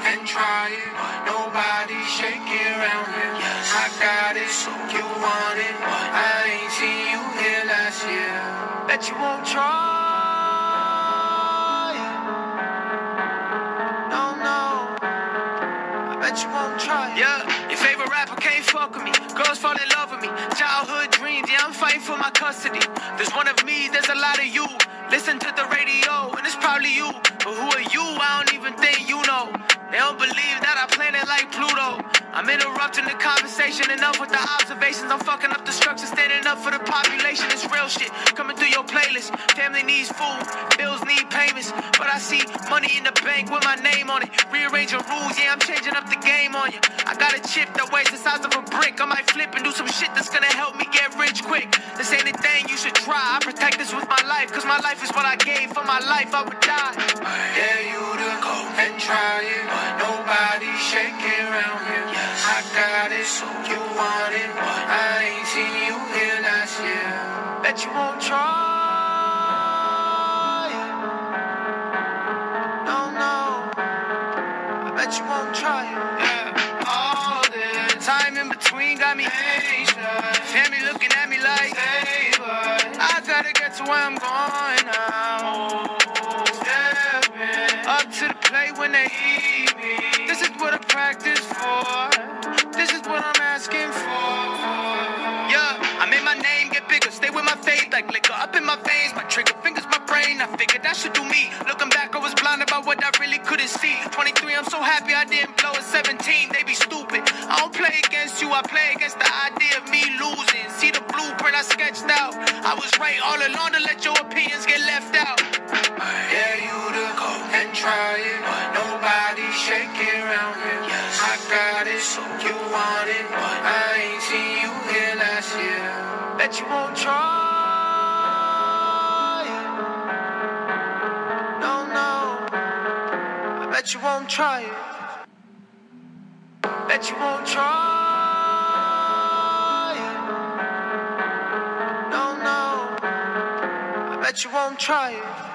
and try it. Nobody shaking around here. I got it, so you want it. I ain't seen you here last year. Bet you won't try. You won't try. Yeah, your favorite rapper can't fuck with me. Girls fall in love with me. Childhood dreams, yeah, I'm fighting for my custody. There's one of me, there's a lot of you. Listen to the radio, and it's probably you. But who are you? I don't even think you know. They don't believe that I planet like Pluto. I'm interrupting the conversation, enough with the observations. I'm fucking up the structure, standing up for the population. It's real shit coming through your playlist. Family needs food, bills need payments. But I see money in the bank with my name on it. Rearranging rules, yeah, I'm changing up the game on you. I got a chip that weighs the size of a brick. I might flip and do some shit that's gonna help me get rich quick. This ain't a thing you should try. I protect this with my life, cause my life is what I gave. For my life, I would die. I dare you to go and try it. Nobody shaking around here. I got it, so you want it. I ain't seen you here last year. Bet you won't try. No, I bet you won't try it. Yeah. All the time in between got me anxious. Family looking at me like, hey, but I gotta get to where I'm going now. Stepping up to the plate when they eat me. This is what I practice for. This is what I'm asking for. Yeah, I made my name get bigger. Stay with my faith like liquor up in my veins. My trigger fingers, my brain. I figured that should do me. Looking back, I was blind about what I really couldn't see. 23, I'm so happy I didn't blow at 17. They be stupid. I don't play against you. I play against the idea of me losing. See the blueprint I sketched out. I was right all along to let your opinions get left out. I dare you to go and try it. Nobody shaking around here. I got it, so you want it. I ain't seen you here last year. Bet you won't try. No, I bet you won't try it. Bet you won't try. No, I bet you won't try it.